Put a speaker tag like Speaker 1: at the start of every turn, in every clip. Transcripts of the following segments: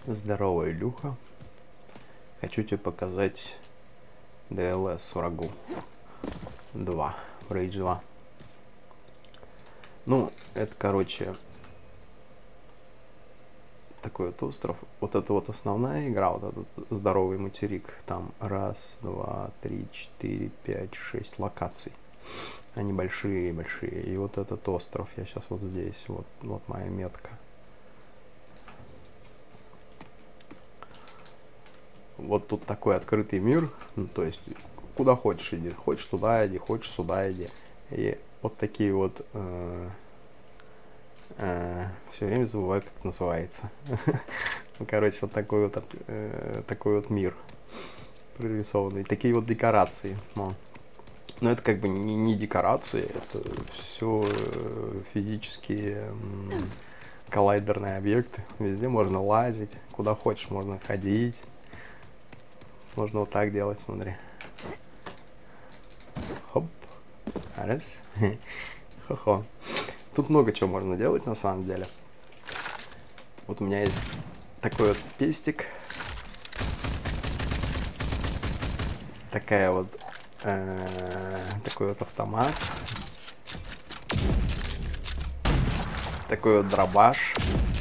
Speaker 1: Здорово, Илюха. Хочу тебе показать DLS врагу 2, Rage 2. Ну, это, короче, такой вот остров. Вот это вот основная игра, вот этот здоровый материк. Там 1, 2, 3, 4, 5, 6 локаций. Они большие-большие. И вот этот остров, я сейчас вот здесь, вот моя метка. Вот тут такой открытый мир, ну, то есть куда хочешь иди, хочешь туда иди, хочешь сюда иди. И вот такие вот, все время забываю, как это называется. Ну, короче, вот такой вот мир прорисованный, такие вот декорации. Но это как бы не декорации, это все физические коллайдерные объекты. Везде можно лазить, куда хочешь можно ходить. Можно вот так делать, смотри. Хоп. Раз. Хо-хо. Тут много чего можно делать на самом деле. Вот у меня есть такой вот пестик. Такой вот автомат. Такой вот дробаш.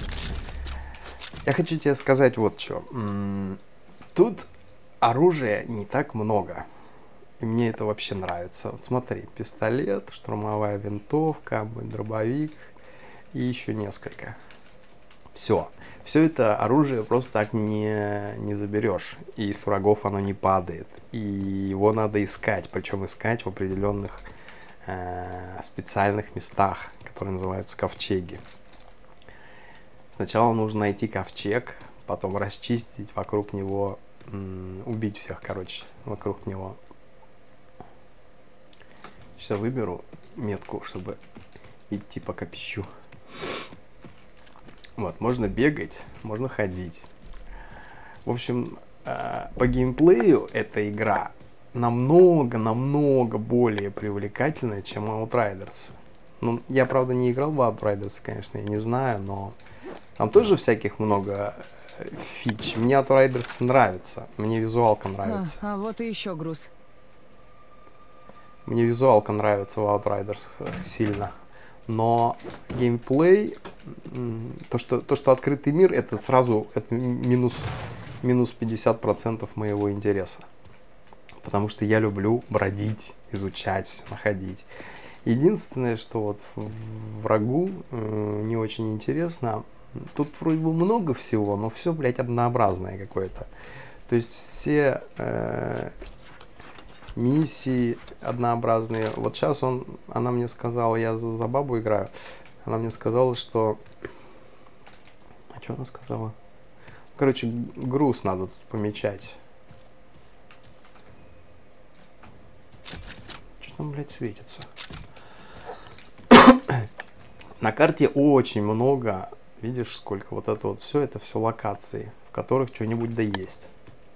Speaker 1: Я хочу тебе сказать вот что. Тут оружия не так много. И мне это вообще нравится. Вот смотри, пистолет, штурмовая винтовка, дробовик и еще несколько. Все. Все это оружие просто так не заберешь. И с врагов оно не падает. И его надо искать. Причем искать в определенных специальных местах, которые называются ковчеги. Сначала нужно найти ковчег, потом расчистить вокруг него, убить всех, короче, вокруг него. Сейчас выберу метку, чтобы идти по копищу. Вот, можно бегать, можно ходить. В общем, по геймплею эта игра намного более привлекательная, чем Outriders. Ну, я, правда, не играл в Outriders, конечно, я не знаю, но там тоже всяких много фич. Мне Outriders нравится, мне визуалка нравится.
Speaker 2: А вот и еще груз.
Speaker 1: Мне визуалка нравится в Outriders сильно. Но геймплей, то, что открытый мир, это сразу минус 50% моего интереса. Потому что я люблю бродить, изучать, все находить. Единственное, что вот врагу не очень интересно, тут вроде бы много всего, но все, блядь, однообразное какое-то. То есть все миссии однообразные. Вот сейчас она мне сказала, я за бабу играю, она мне сказала, что... А что она сказала? Короче, груз надо тут помечать. Что там, блядь, светится? На карте очень много, видишь, сколько вот это вот все, это все локации, в которых что-нибудь да есть.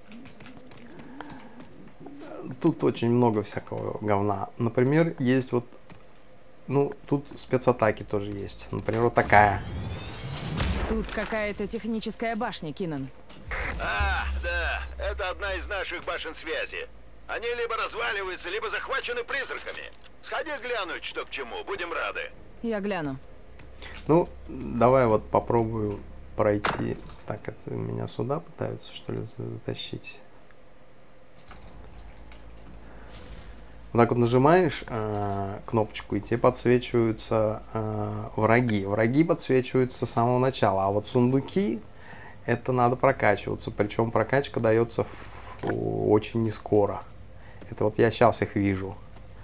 Speaker 1: Тут очень много всякого говна. Например, есть вот, ну, тут спецатаки тоже есть. Например, вот такая.
Speaker 2: Тут какая-то техническая башня, Кинан.
Speaker 3: А, да, это одна из наших башен связи. Они либо разваливаются, либо захвачены призраками. Сходи глянуть, что к чему, будем рады.
Speaker 2: Я гляну. Ну,
Speaker 1: давай вот попробую пройти. Так, это меня сюда пытаются, что ли, затащить? Вот так вот нажимаешь кнопочку, и тебе подсвечиваются враги. Враги подсвечиваются с самого начала, а вот сундуки, это надо прокачиваться. Причем прокачка дается очень не скоро. Это вот я сейчас их вижу,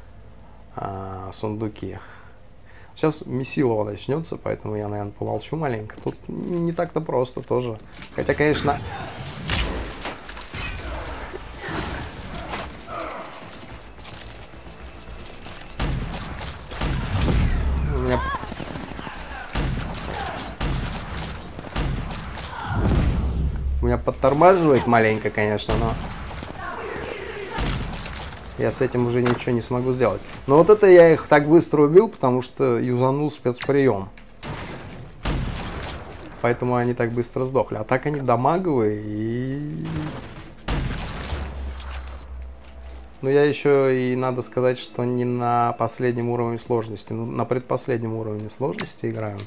Speaker 1: сундуки. Сейчас месилово начнется, поэтому я, наверное, помолчу маленько. Тут не так-то просто тоже. Хотя, конечно... Меня подтормаживает маленько, конечно, но я с этим уже ничего не смогу сделать. Но вот это я их так быстро убил, потому что юзанул спецприем. Поэтому они так быстро сдохли. А так они дамаговые и... Ну, я еще и надо сказать, что не на последнем уровне сложности, на предпоследнем уровне сложности играю.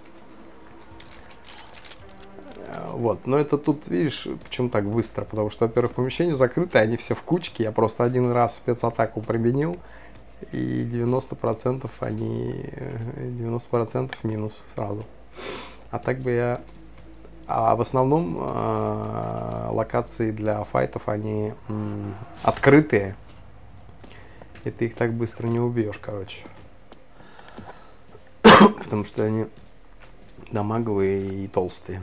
Speaker 1: Вот, но это тут, видишь, почему так быстро? Потому что, во-первых, помещения закрыты, они все в кучке. Я просто один раз спецатаку применил, и 90% они... 90% минус сразу. А так бы я... А в основном локации для файтов, они открытые. И ты их так быстро не убьешь, короче. Потому что они дамаговые и толстые.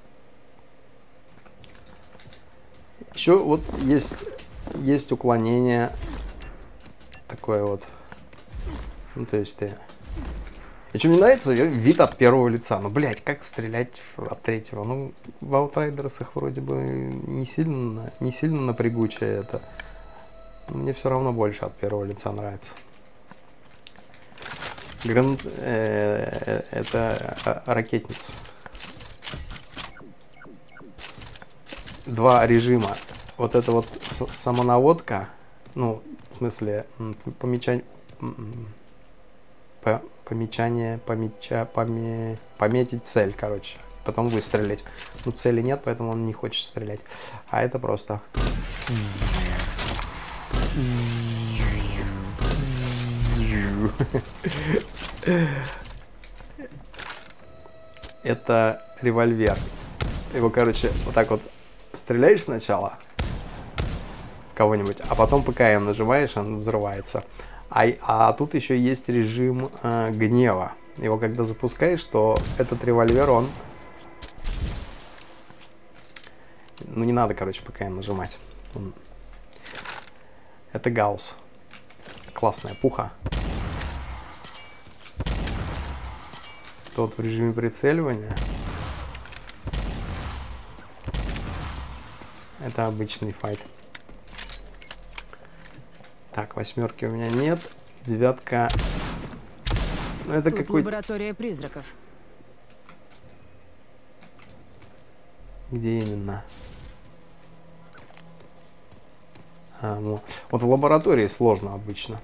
Speaker 1: Еще вот есть уклонение такое вот. Ну, то есть ты... И что мне нравится, вид от первого лица. Ну, блядь, как стрелять от третьего? Ну, в Outriders их вроде бы не сильно напрягучее это. Мне все равно больше от первого лица нравится. Это ракетница. Два режима. Вот это вот самонаводка. Ну, в смысле, пометить цель, короче. Потом выстрелить. Ну, цели нет, поэтому он не хочет стрелять. А это просто... Это револьвер. Его, короче, вот так вот стреляешь сначала в кого-нибудь, а потом ПКМ нажимаешь, он взрывается. А тут еще есть режим гнева. Его когда запускаешь, то этот револьвер, он... Ну, не надо, короче, ПКМ нажимать. Это Гаусс. Классная пуха. Тот в режиме прицеливания. Это обычный файт. Так, восьмерки у меня нет. Девятка. Ну, это какой-то...
Speaker 2: лаборатория призраков.
Speaker 1: Где именно? Ну, вот в лаборатории сложно обычно.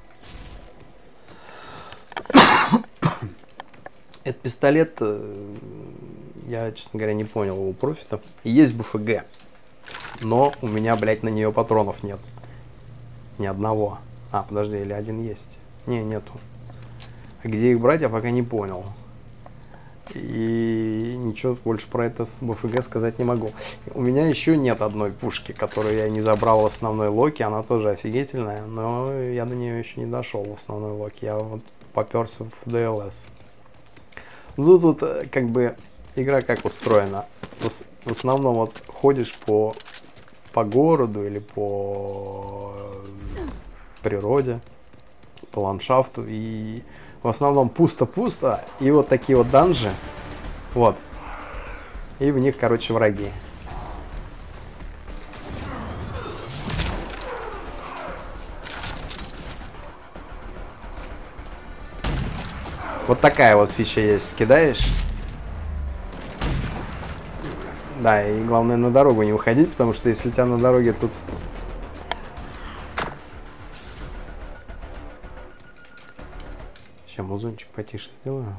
Speaker 1: Этот пистолет, я, честно говоря, не понял его профита. Есть БФГ, но у меня, блядь, на нее патронов нет. Ни одного. А, подожди, или один есть? Не, нету. А где их брать, я пока не понял. И ничего больше про это с БФГ сказать не могу. У меня еще нет одной пушки, которую я не забрал в основной локе. Она тоже офигительная, но я до нее еще не дошел в основной локе. Я вот поперся в DLS. Ну тут как бы игра как устроена. В основном вот ходишь по городу или по природе, по ландшафту, и в основном пусто-пусто, и вот такие вот данжи, вот, и в них, короче, враги. Вот такая вот фича есть, кидаешь. Да, и главное на дорогу не уходить, потому что если тебя на дороге тут... Сейчас музончик потише сделаю.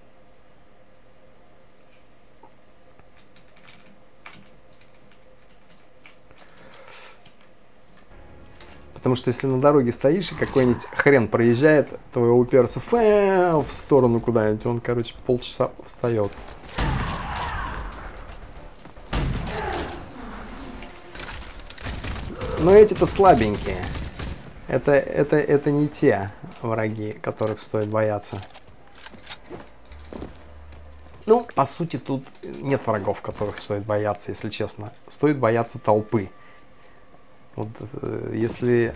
Speaker 1: Потому что если на дороге стоишь и какой-нибудь хрен проезжает, твоего уперся в сторону куда-нибудь, он, короче, полчаса встает. Но эти-то слабенькие. Это не те враги, которых стоит бояться. Ну, по сути, тут нет врагов, которых стоит бояться, если честно. Стоит бояться толпы. Вот если...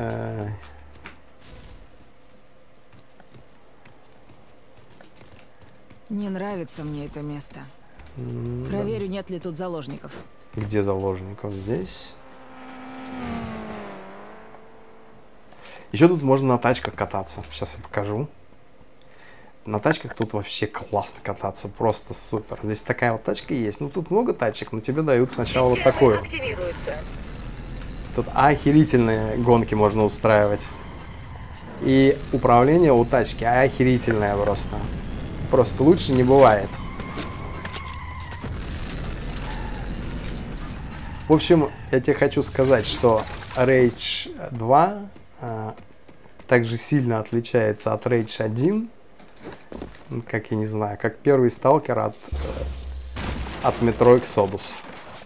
Speaker 2: Не нравится мне это место. Проверю, нет ли тут заложников.
Speaker 1: Где заложников? Здесь. Еще тут можно на тачках кататься. Сейчас я покажу. На тачках тут вообще классно кататься, просто супер. Здесь такая вот тачка есть. Ну, тут много тачек, но тебе дают сначала вот такую. Тут охерительные гонки можно устраивать. И управление у тачки охерительное просто. Просто лучше не бывает. В общем, я тебе хочу сказать, что Rage 2 также сильно отличается от Rage 1. Как я не знаю, как первый сталкер от Metro Exodus.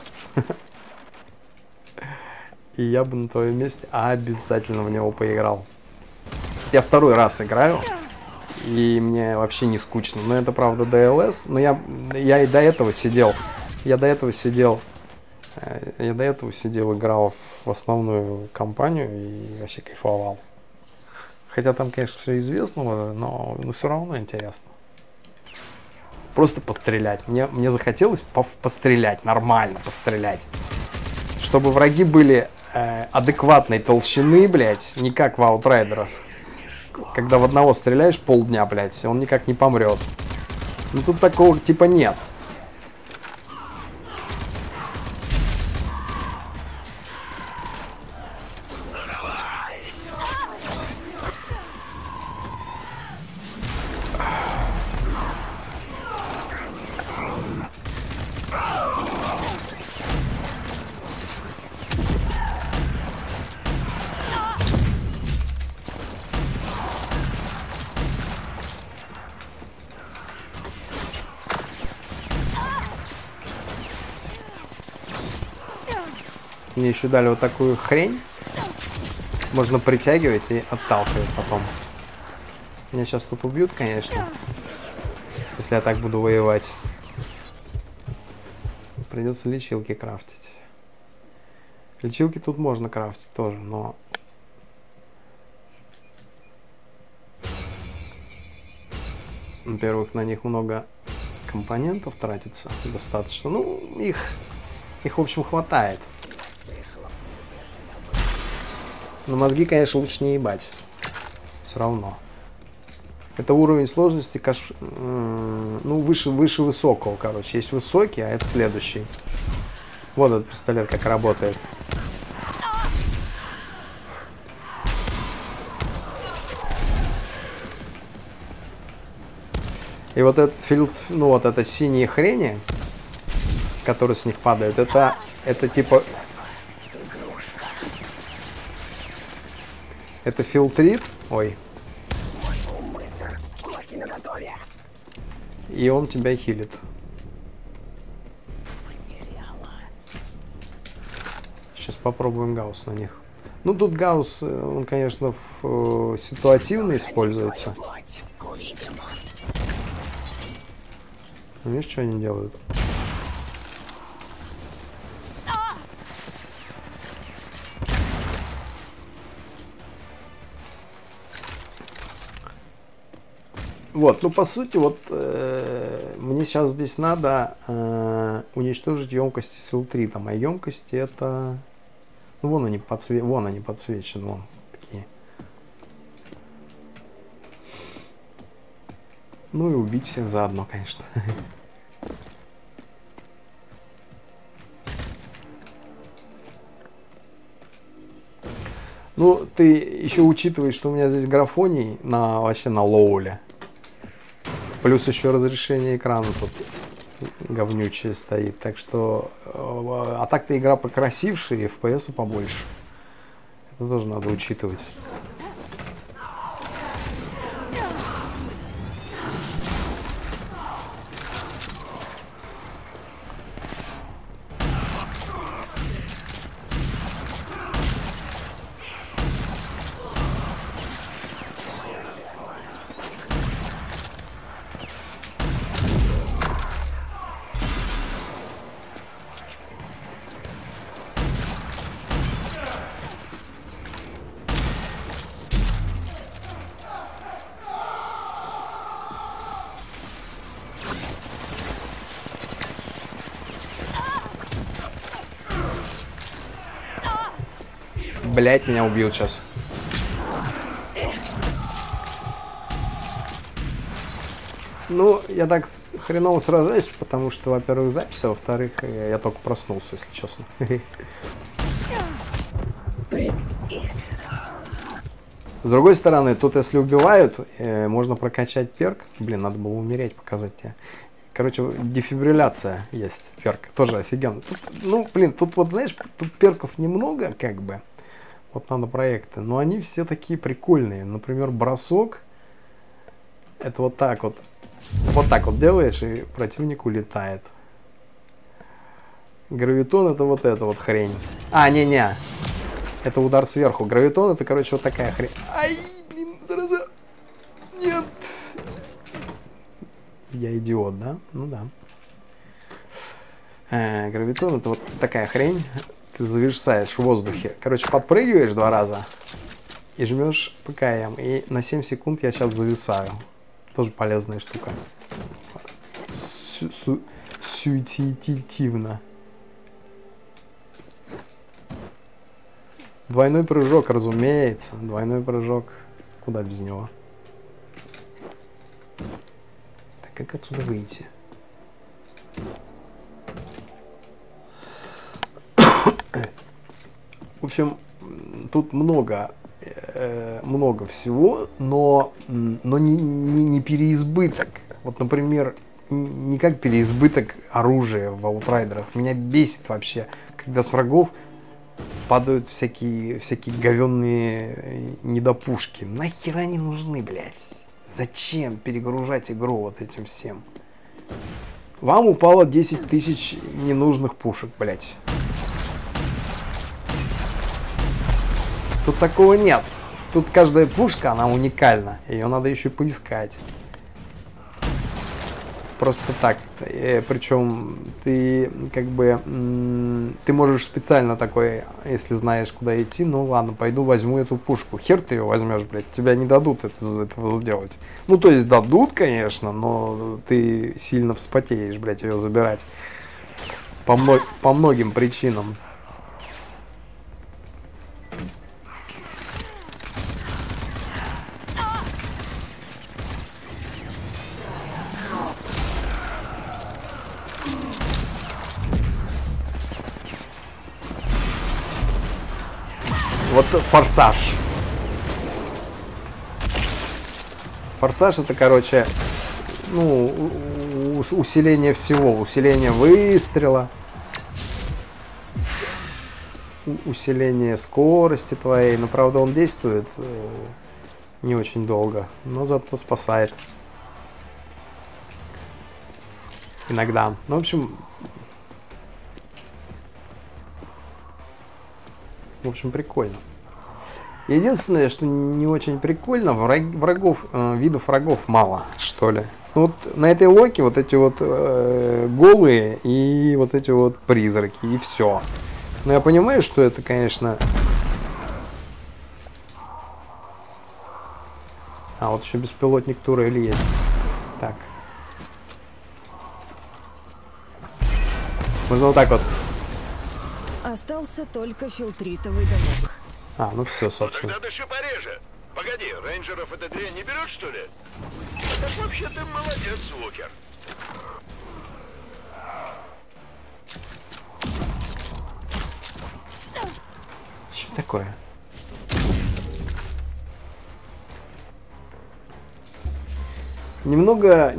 Speaker 1: И я бы на твоем месте обязательно в него поиграл. Я второй раз играю, и мне вообще не скучно. Но это, правда, DLS. Но я и до этого сидел. Я до этого сидел, играл в основную кампанию и вообще кайфовал. Хотя там, конечно, все известно, но все равно интересно. Просто пострелять. Мне захотелось пострелять, нормально пострелять. Чтобы враги были адекватной толщины, блядь, не как в Outriders. Когда в одного стреляешь полдня, блядь, он никак не помрет. Ну тут такого типа нет. Мне еще дали вот такую хрень. Можно притягивать и отталкивать потом. Меня сейчас тут убьют, конечно. Если я так буду воевать. Придется лечилки крафтить. Лечилки тут можно крафтить тоже, но... Во-первых, на них много компонентов тратится достаточно. Ну, их в общем, хватает. Но мозги, конечно, лучше не ебать. Все равно. Это уровень сложности, ну, выше высокого, короче. Есть высокий, а это следующий. Вот этот пистолет как работает. И вот этот фильтр, ну, вот это синие хрени, которые с них падают, это типа... Это фильтрит. Ой. И он тебя хилит. Сейчас попробуем гаусс на них. Ну, тут гаусс, он, конечно, ситуативно используется. Видишь, что они делают? Вот, ну по сути, вот мне сейчас здесь надо уничтожить емкости с филтритом. А емкости это... Ну вон они подсвечены, вон такие. Ну и убить всех заодно, конечно. Ну, ты еще учитываешь, что у меня здесь графоний вообще на лоуле. Плюс еще разрешение экрана тут говнючее стоит. Так что... А так-то игра покрасившая, и FPS побольше. Это тоже надо учитывать. Блять, меня убьют сейчас. Ну, я так хреново сражаюсь, потому что, во-первых, запись, а во-вторых, я только проснулся, если честно. С другой стороны, тут если убивают, можно прокачать перк. Блин, надо было умереть, показать тебе. Короче, дефибрилляция есть, перк. Тоже офигенно. Тут, ну, блин, тут вот, знаешь, тут перков немного, как бы. Вот надо проекты. Но они все такие прикольные. Например, бросок. Это вот так вот. Вот так вот делаешь, и противник улетает. Гравитон это вот хрень. А, не-не. Это удар сверху. Гравитон это, короче, вот такая хрень. Ай, блин, зараза. Нет. Я идиот, да? Ну да. Гравитон это вот такая хрень. Ты зависаешь в воздухе. Короче, подпрыгиваешь 2 раза и жмешь ПКМ. И на 7 секунд я сейчас зависаю. Тоже полезная штука. Сюититивно. Двойной прыжок, разумеется. Двойной прыжок. Куда без него? Так как отсюда выйти? В общем, тут много всего, но не переизбыток. Вот, например, не как переизбыток оружия в аутрайдерах. Меня бесит вообще, когда с врагов падают всякие говенные недопушки. Нахера они нужны, блядь? Зачем перегружать игру вот этим всем? Вам упало 10 тысяч ненужных пушек, блядь. Тут такого нет. Тут каждая пушка, она уникальна. Ее надо еще поискать. Просто так. Причем ты как бы... Ты можешь специально такой, если знаешь, куда идти, ну ладно, пойду возьму эту пушку. Хер ты ее возьмешь, блядь. Тебя не дадут этого сделать. Ну, то есть дадут, конечно, но ты сильно вспотеешь, блядь, ее забирать. По многим причинам. Вот форсаж. Форсаж это, короче, ну, усиление всего. Усиление выстрела. Усиление скорости твоей. Но, правда, он действует не очень долго. Но зато спасает. Иногда. Ну, в общем, прикольно. Единственное, что не очень прикольно, видов врагов мало, что ли. Вот на этой локе вот эти вот голые и вот эти вот призраки, и все. Но я понимаю, что это, конечно... А, вот еще беспилотник турель есть. Так. Можно вот так вот.
Speaker 2: Остался только филтритовый домок.
Speaker 1: А, ну все, собственно.
Speaker 3: Тогда дыши пореже. Погоди, рейнджеров эта дрянь не берет, что ли? Так вообще ты молодец, Лукер.
Speaker 1: Что такое? Немного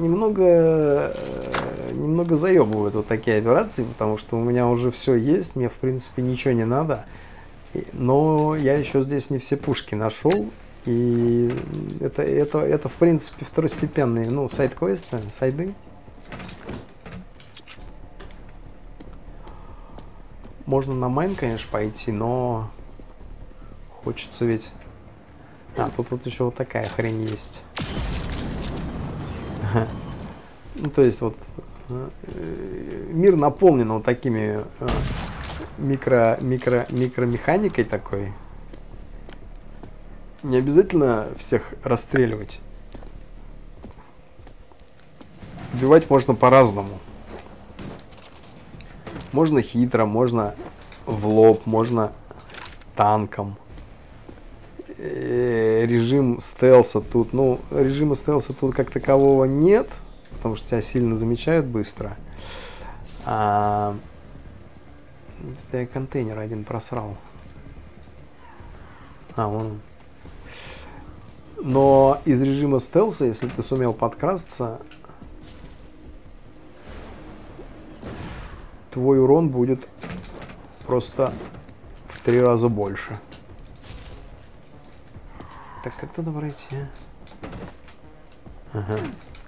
Speaker 1: заебывают вот такие операции, потому что у меня уже все есть, мне в принципе ничего не надо. Но я еще здесь не все пушки нашел. И это в принципе второстепенные, ну, сайд-квесты, сайды. Можно на майн, конечно, пойти, но хочется ведь... А, тут вот еще вот такая хрень есть. Ну, то есть вот мир наполнен вот такими микромеханикой такой. Не обязательно всех расстреливать. Убивать можно по-разному. Можно хитро, можно в лоб, можно танком. Режим стелса тут, ну, режима стелса тут как такового нет. потому что тебя сильно замечают быстро. Я контейнер один просрал. Вон он. Но из режима стелса, если ты сумел подкрасться, твой урон будет просто в 3 раза больше. Так, как туда пройти? Ага.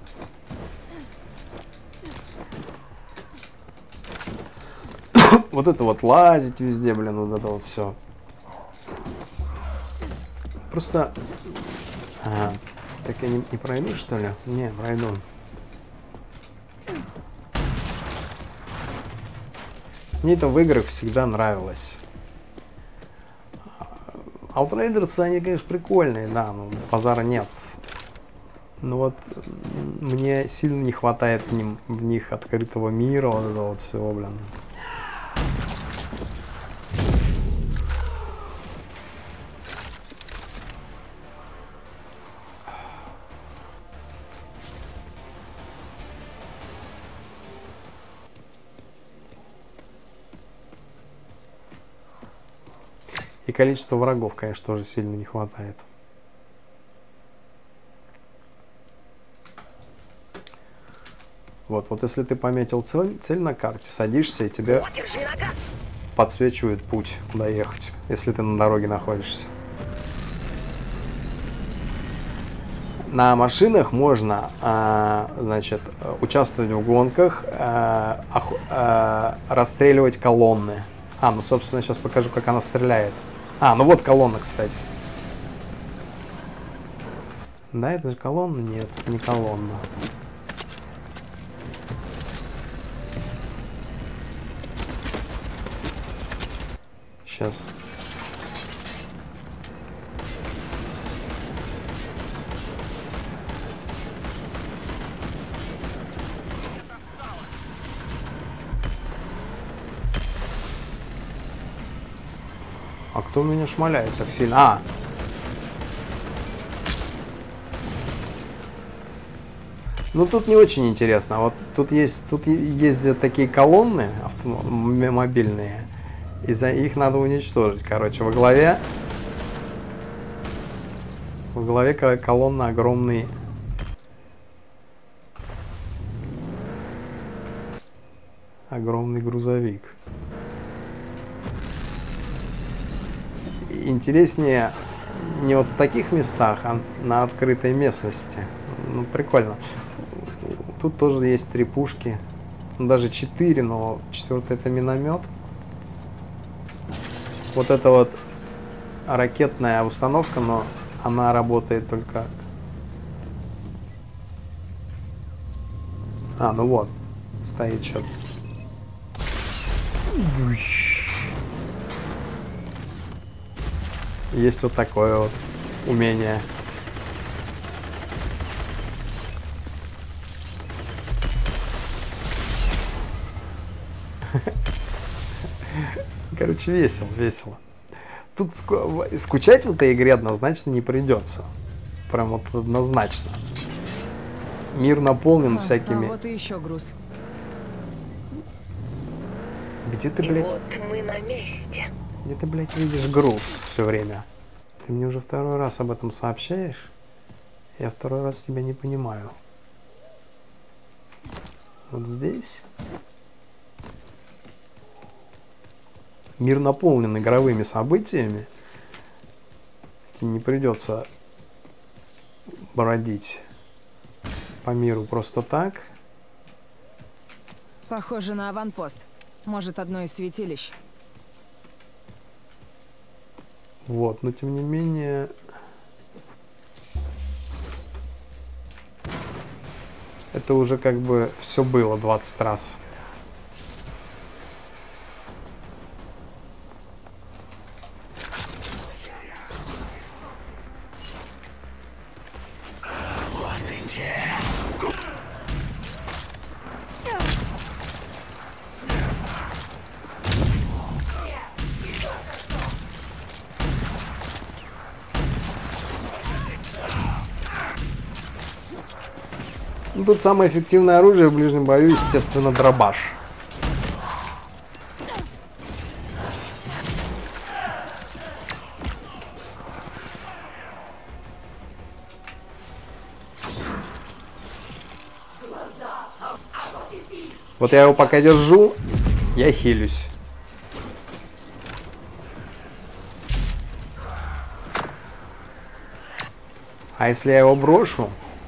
Speaker 1: Вот это вот лазить везде, блин, вот это вот все. Просто... Ага. Так я не пройду, что ли? Не, пройду. Мне это в играх всегда нравилось. Outriders, они, конечно, прикольные, да, но базара нет. Но вот мне сильно не хватает в них открытого мира, вот этого вот всего, блин. И количество врагов, конечно, тоже сильно не хватает. Вот если ты пометил цель на карте, садишься, и тебе подсвечивает путь, куда ехать, если ты на дороге находишься. На машинах можно, значит, участвовать в гонках, расстреливать колонны. Ну, собственно, сейчас покажу, как она стреляет. Ну вот колонна, кстати. Да, это же колонна? Нет, не колонна. Сейчас. А кто меня шмаляет так сильно? Ну тут не очень интересно. Вот тут ездят такие колонны автомобильные. И их надо уничтожить. Короче, во главе колонна огромный грузовик. Интереснее не вот в таких местах, а на открытой местности. Ну, прикольно. Тут тоже есть 3 пушки. Даже 4, но 4-й это миномет. Вот это вот ракетная установка, но она работает только... ну вот. Стоит что-то. Есть вот такое вот умение. Короче, весело. Тут скучать в этой игре однозначно не придется. Прям вот однозначно. Мир наполнен всякими...
Speaker 2: вот и еще груз.
Speaker 1: Где ты, блядь?
Speaker 4: Вот мы на месте.
Speaker 1: Где ты, блядь, видишь груз все время? Ты мне уже 2-й раз об этом сообщаешь? Я 2-й раз тебя не понимаю. Вот здесь. Мир наполнен игровыми событиями. Тебе не придется бродить по миру просто так.
Speaker 2: Похоже на аванпост. Может, одно из святилищ.
Speaker 1: Вот, но тем не менее... Это уже как бы все было 20 раз. Ну, тут самое эффективное оружие в ближнем бою, естественно, дробаш. Вот я его пока держу, я хилюсь. А если я его брошу?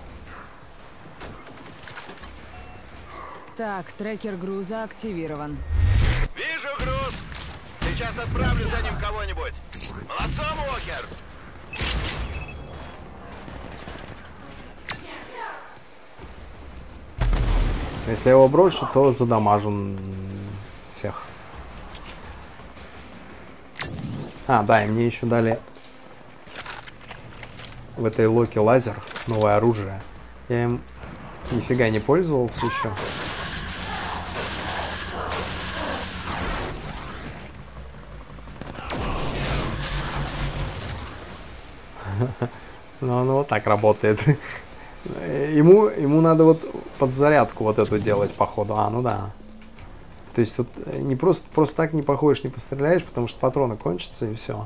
Speaker 2: Так, трекер груза активирован.
Speaker 3: Вижу груз. Сейчас отправлю за ним кого-нибудь. Молодцом, Уокер!
Speaker 1: Если я его брошу, то задамажу всех. А, да, и мне еще дали в этой локе лазер, новое оружие. Я им нифига не пользовался еще. Но оно вот так работает. Ему надо вот подзарядку вот эту делать, походу. А, ну да. То есть вот не просто так не походишь, не постреляешь, потому что патроны кончатся и все.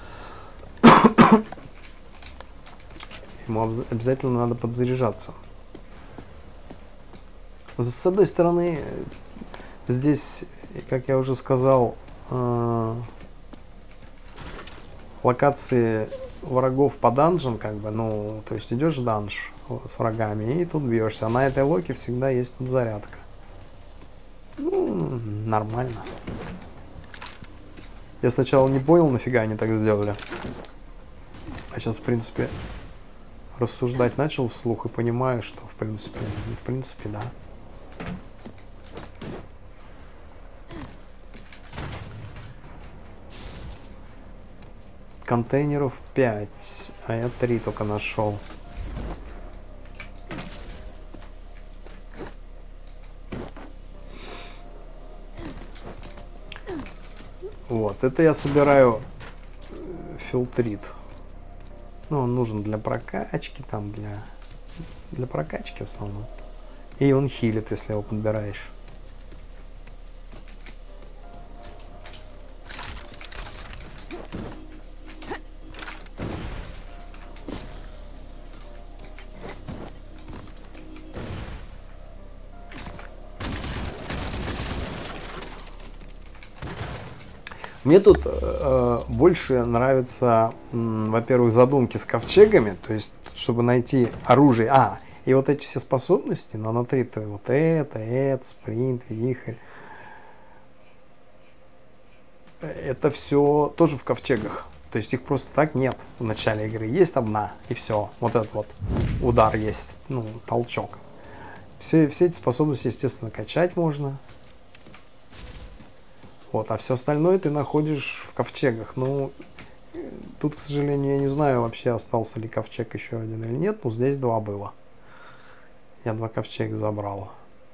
Speaker 1: Ему обязательно надо подзаряжаться. С одной стороны, здесь, как я уже сказал, локации врагов по данжам, как бы, ну, то есть идешь в данж с врагами и тут бьешься. А на этой локе всегда есть подзарядка. Ну, нормально. Я сначала не понял, нафига они так сделали. А сейчас, в принципе, рассуждать начал вслух и понимаю, что, в принципе, да. Контейнеров 5, а я 3 только нашел. Вот, это я собираю фильтрит. Ну, он нужен для прокачки, там, для прокачки в основном. И он хилит, если его подбираешь. Мне тут больше нравятся, во-первых, задумки с ковчегами, то есть, чтобы найти оружие. А, и вот эти все способности, нанотриты, вот это, спринт, вихрь. Это все тоже в ковчегах. То есть их просто так нет в начале игры. Есть одна, и все. Вот этот вот удар есть, ну, толчок. Все эти способности, естественно, качать можно. Вот, а все остальное ты находишь в ковчегах. Ну, тут, к сожалению, я не знаю, вообще остался ли ковчег еще один или нет. Но здесь 2 было. Я 2 ковчега забрал.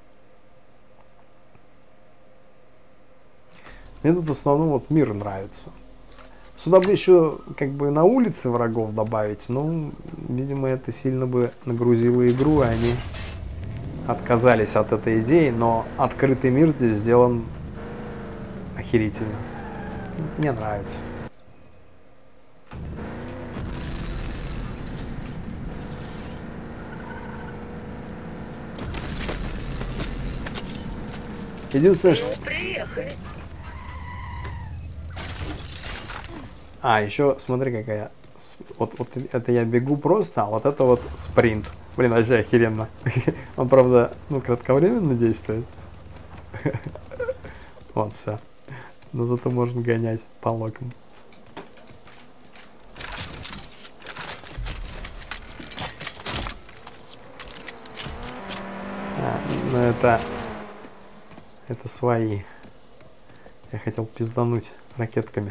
Speaker 1: Мне тут в основном вот мир нравится. Сюда бы еще как бы на улице врагов добавить. Но, видимо, это сильно бы нагрузило игру, и они отказались от этой идеи. Но открытый мир здесь сделан охерительно. Мне нравится. Единственное, что...
Speaker 4: Приехали.
Speaker 1: А, еще смотри, какая... Вот это я бегу просто, а вот это вот спринт. Блин, вообще охеренно. Он, правда, ну, кратковременно действует. Вот, все. Но зато можно гонять по локам. Ну это свои. Я хотел пиздануть ракетками.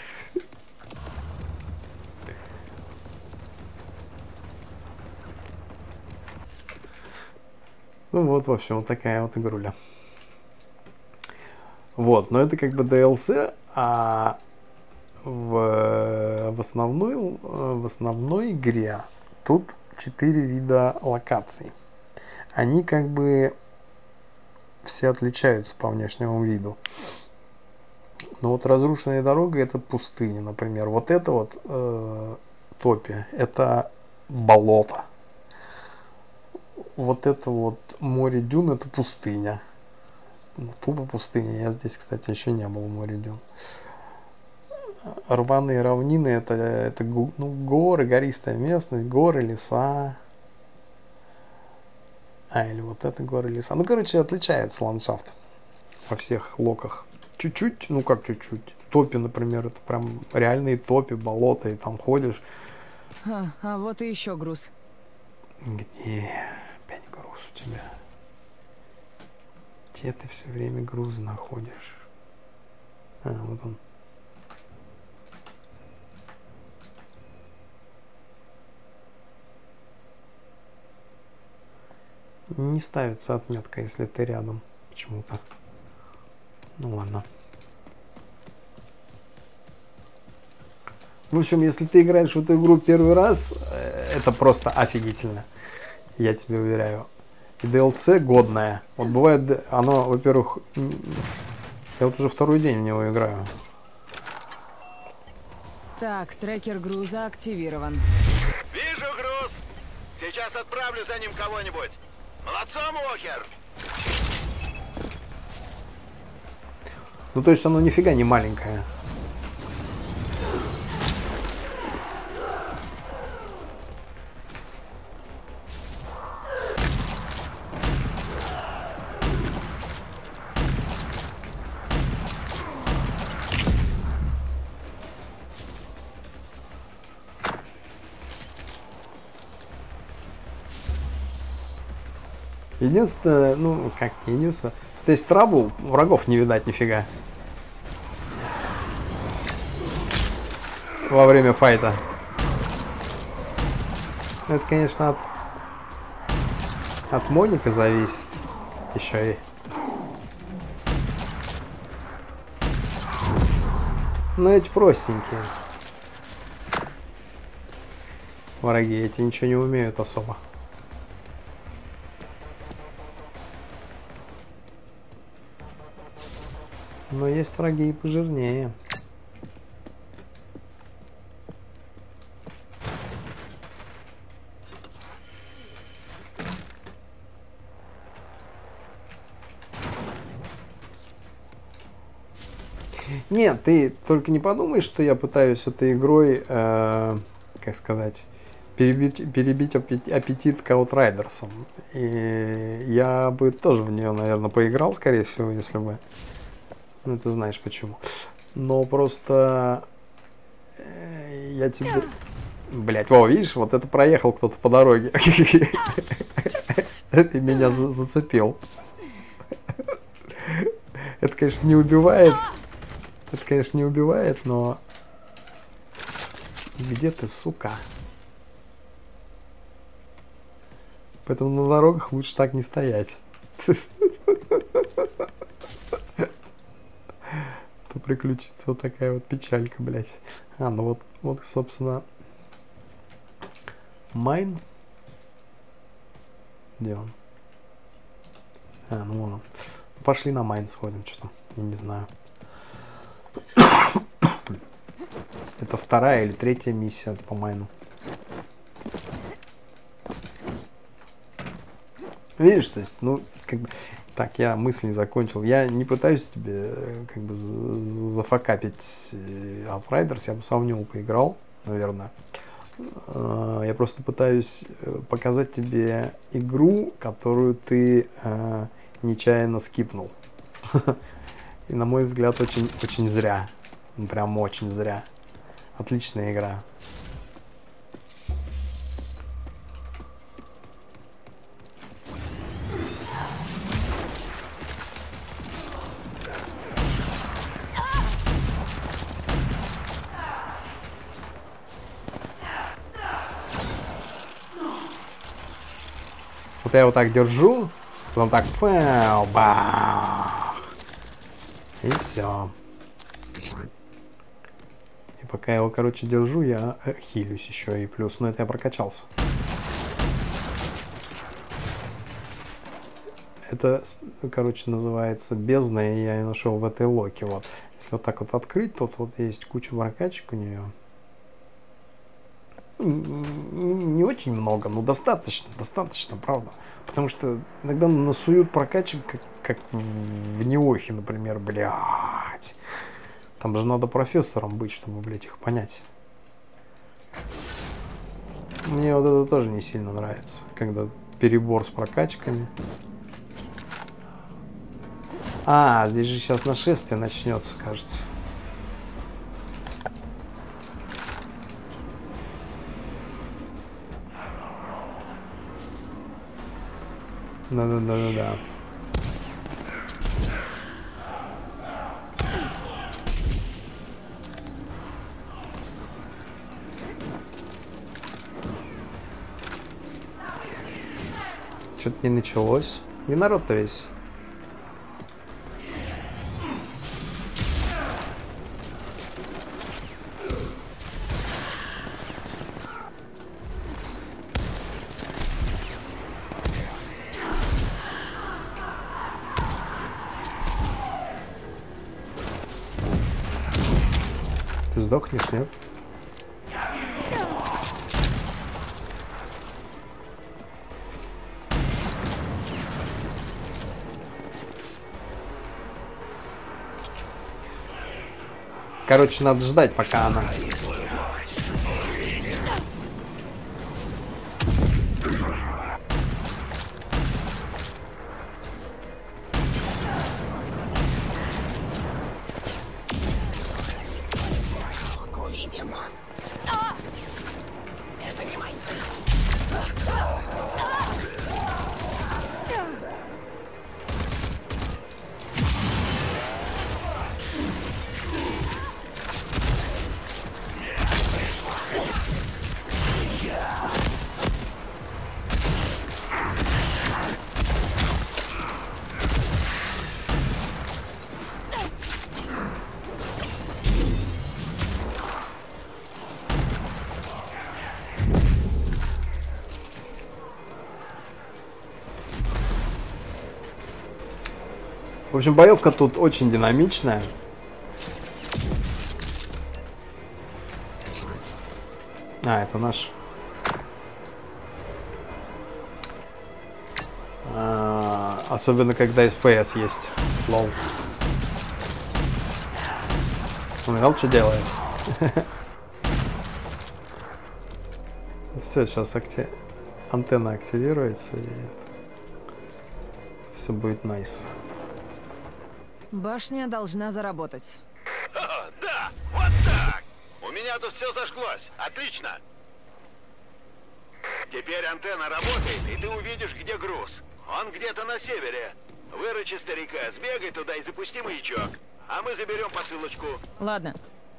Speaker 1: Ну вот, в общем, вот такая вот игруля. Вот, но это как бы DLC, а в основной игре тут 4 вида локаций. они как бы все отличаются по внешнему виду. Но вот разрушенная дорога — это пустыня, например. Вот это вот топи — это болото. Вот это вот море дюн — это пустыня. Ну, тупо пустыня. Я здесь, кстати, еще не был в море дюн. Рваные равнины — это ну, горы, гористая местность, горы, леса. Или вот это горы, леса. Ну, короче, отличается ландшафт во всех локах. Чуть-чуть, ну как чуть-чуть. Топи, например, это прям реальные топи, болота, и там ходишь.
Speaker 2: А вот и еще груз.
Speaker 1: Где? Опять груз у тебя. Где ты все время груз находишь? Вот он. Не ставится отметка, если ты рядом. Почему-то. Ну ладно. В общем, если ты играешь в эту игру первый раз, это просто офигительно. Я тебе уверяю. И DLC годное. Вот бывает, оно, во-первых, я вот уже второй день в него играю.
Speaker 2: Так, трекер груза активирован.
Speaker 3: Вижу груз. Сейчас отправлю за ним кого-нибудь. Молодцом, Уокер!
Speaker 1: Ну, то есть оно нифига не маленькое. Единственное, ну, как единственное. То есть трабл, врагов не видать нифига. Во время файта. Это, конечно, от Моника зависит. Еще и. Но эти простенькие. Враги эти ничего не умеют особо. Но есть враги и пожирнее. Нет, ты только не подумай, что я пытаюсь этой игрой, как сказать, перебить аппетит к Outriders'ам. И я бы тоже в нее, наверное, поиграл, скорее всего, если бы... Ну, ты знаешь почему. Но просто... Я тебе... Блять, во, видишь, вот это проехал кто-то по дороге. И меня зацепил. Это, конечно, не убивает. Это, конечно, не убивает, но... Где ты, сука? Поэтому на дорогах лучше так не стоять. То приключится вот такая вот печалька, блядь. Ну вот, собственно... Майн? Где он? Ну вон он. Пошли на Майн сходим, что-то. Я не знаю. Это вторая или третья миссия по Майну. Видишь, то есть, ну, как бы... Так, я мысль не закончил. Я не пытаюсь тебе, как бы, зафакапить Outriders. Я бы сам в него поиграл, наверное. Я просто пытаюсь показать тебе игру, которую ты нечаянно скипнул. И, на мой взгляд, очень зря. Прям очень зря. Отличная игра. Вот я его так держу, потом так бах, и все. И пока я его, короче, держу, я хилюсь еще и плюс. Но это я прокачался. Это, короче, называется бездна, и я ее нашел в этой локе. Вот. Если вот так вот открыть, то вот есть куча прокачек у нее. Не очень много, но достаточно, правда. Потому что иногда насуют прокачек, как в Неохе, например, блядь. Там же надо профессором быть, чтобы, блядь, их понять. Мне вот это тоже не сильно нравится, когда перебор с прокачками. А, здесь же сейчас нашествие начнется, кажется. Да. Что-то не началось. И народ-то весь. Ты сдохнешь, нет? Короче, надо ждать, пока она...
Speaker 4: Увидим. Это не мой.
Speaker 1: В общем, боевка тут очень динамичная. А, это наш. Особенно, когда SPS есть. Лол. Он видел, что делает? Все, сейчас антенна активируется, и все будет найс.
Speaker 2: Башня должна заработать.
Speaker 3: О, да, вот так. У меня тут все зажглось. Отлично. Теперь антенна работает, и ты увидишь, где груз. Он где-то на севере. Выручи старика, сбегай туда и запусти маячок. А мы заберем посылочку.
Speaker 2: Ладно.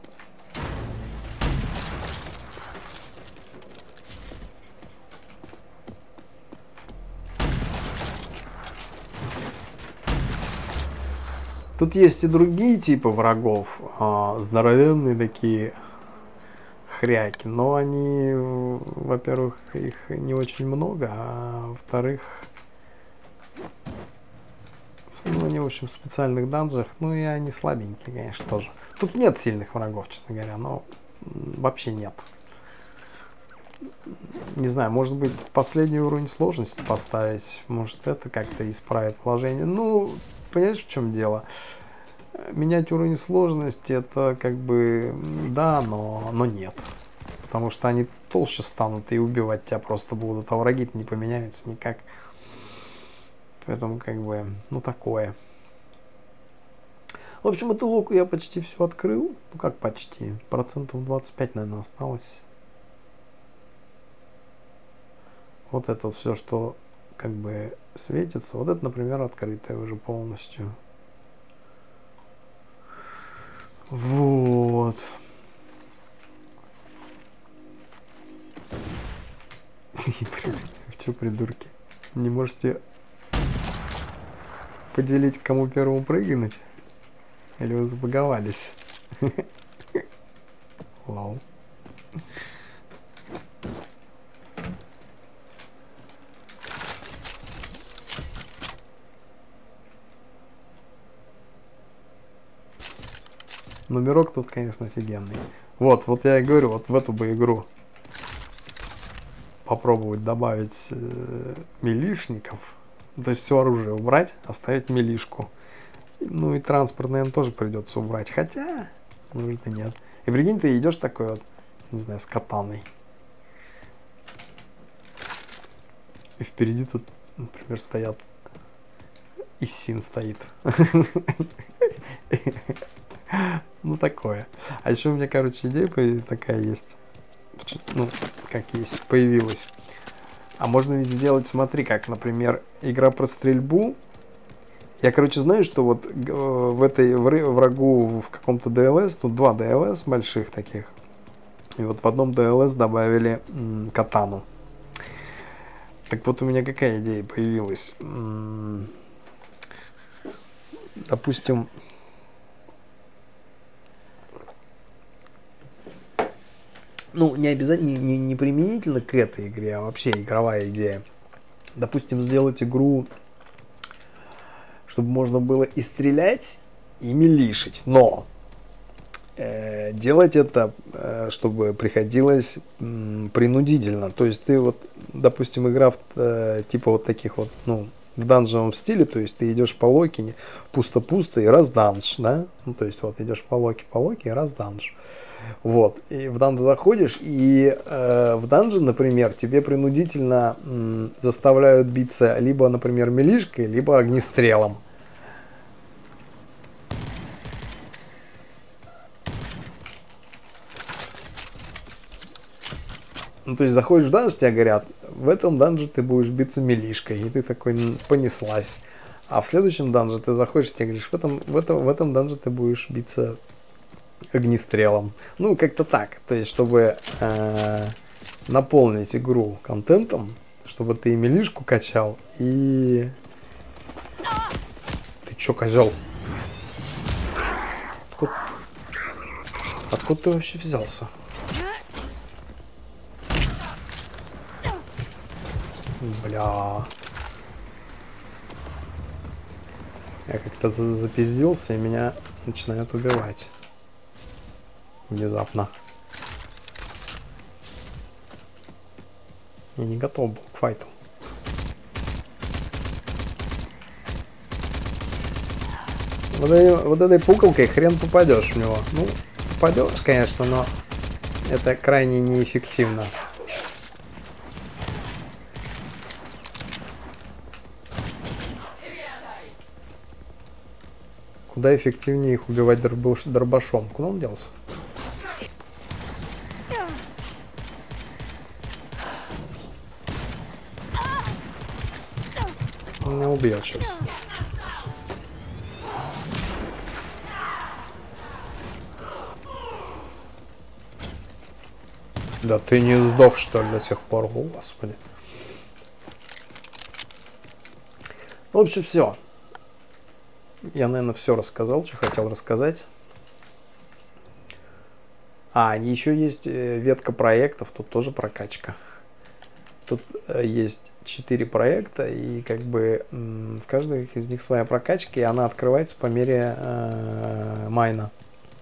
Speaker 1: Тут есть и другие типы врагов, здоровенные такие хряки, но они, во-первых, их не очень много, а во-вторых, ну, они, в общем, в специальных данжах, ну и они слабенькие, конечно, тоже. Тут нет сильных врагов, честно говоря, но вообще нет. Не знаю, может быть, последний уровень сложности поставить, может, это как-то исправит положение. Ну, понимаешь, в чем дело? Менять уровень сложности, это как бы да, но нет. Потому что они толще станут и убивать тебя просто будут, а враги-то не поменяются никак. Поэтому как бы, ну такое. В общем, эту локу я почти все открыл. Ну как почти? Процентов 25, наверное, осталось. Вот это вот все, что как бы светится. Вот это, например, открытое уже полностью. Вот. Че, придурки? Не можете поделить, кому первому прыгнуть? Или вы забаговались? Вау. Номерок тут, конечно, офигенный. Вот я и говорю, вот в эту бы игру попробовать добавить милишников. То есть все оружие убрать, оставить милишку. Ну и транспорт, наверное, тоже придется убрать. Хотя, может и нет. И прикинь, ты идешь такой вот, не знаю, с катаной. И впереди тут, например, стоят... Иссин стоит. Ну, такое. А еще у меня, короче, идея такая есть. Ну, как есть, появилась. А можно ведь сделать, смотри, как, например, игра про стрельбу. Я, короче, знаю, что вот в этой врагу в каком-то DLS, тут 2 DLS больших таких. И вот в одном DLS добавили катану. Так вот, у меня какая идея появилась? Допустим, ну, не обязательно, не применительно к этой игре, а вообще игровая идея. Допустим, сделать игру, чтобы можно было и стрелять, и милишить, но делать это, чтобы приходилось принудительно. То есть ты вот, допустим, игра типа вот таких вот, ну, в данжевом стиле, то есть ты идешь по локине, пусто-пусто и раз данж, да? Ну, то есть вот идешь по локе и раз данж. Вот, и в данж заходишь, и в данже, например, тебе принудительно заставляют биться либо, например, милишкой, либо огнестрелом. Ну, то есть заходишь в данж, тебе говорят, в этом данже ты будешь биться милишкой, и ты такой, понеслась. А в следующем данже ты заходишь, тебе говоришь, в этом данже ты будешь биться огнестрелом. Ну, как-то так. То есть, чтобы наполнить игру контентом, чтобы ты и милишку качал, и... Ты чё, козел? Откуда ты вообще взялся? Бля. Я как-то запиздился, и меня начинают убивать. Внезапно. Я не готов был к файту. Вот этой пуколкой хрен попадешь в него. Ну, попадешь, конечно, но это крайне неэффективно. Куда эффективнее их убивать дробашом. Куда он делся? Он меня убьет сейчас. Да ты не сдох, что ли, до сих пор? О, господи. В общем, все. Я, наверное, все рассказал, что хотел рассказать. А, еще есть ветка проектов, тут тоже прокачка. Тут есть 4 проекта, и как бы в каждом из них своя прокачка, и она открывается по мере майна.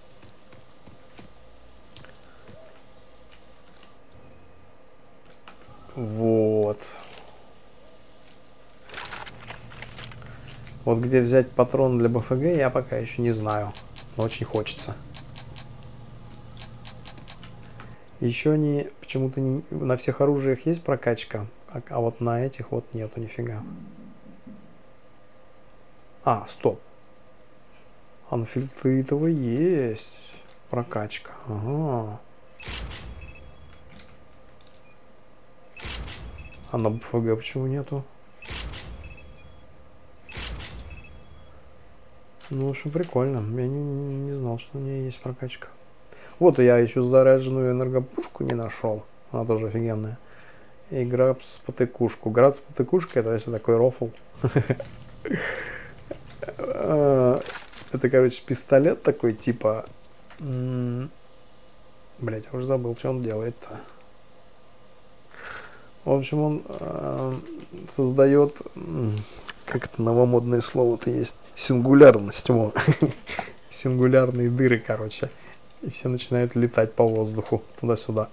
Speaker 1: Вот. Вот где взять патрон для БФГ, я пока еще не знаю. Но очень хочется. Еще не почему-то не, на всех оружиях есть прокачка, а вот на этих вот нету нифига. А, стоп. А на фильтритово есть прокачка. Ага. А на БФГ почему нету? Ну, в общем, прикольно. Я не знал, что у нее есть прокачка. Вот, я еще заряженную энергопушку не нашел. Она тоже офигенная. И град с потыкушку. Град с потыкушкой — это вообще такой рофл. Это, короче, пистолет такой, типа... Блять, я уже забыл, что он делает-то. В общем, он создает... Как это новомодное слово-то есть? Сингулярность. сингулярные дыры, короче. И все начинают летать по воздуху туда-сюда.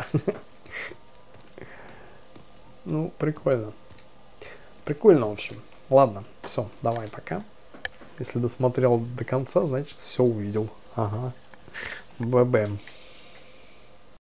Speaker 1: Ну, прикольно. Прикольно, в общем. Ладно, все, давай, пока. Если досмотрел до конца, значит, все увидел. Ага. Бэбэм.